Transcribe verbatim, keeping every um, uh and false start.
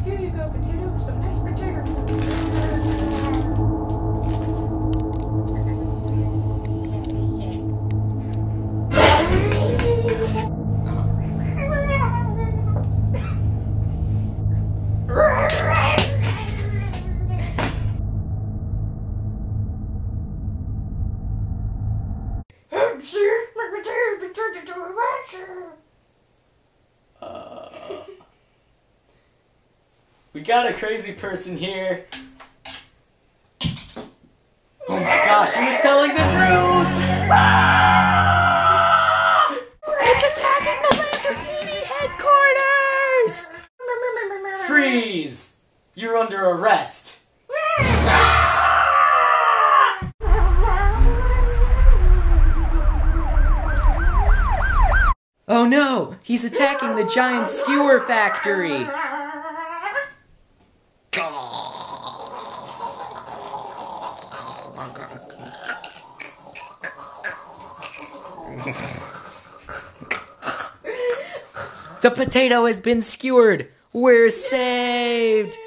Here you go, potato. Some nice potato food. Uh, we got a crazy person here. Oh my gosh, he was telling the truth! It's attacking the Lamborghini headquarters! Freeze! You're under arrest. Oh no! He's attacking the giant skewer factory! The potato has been skewered! We're saved!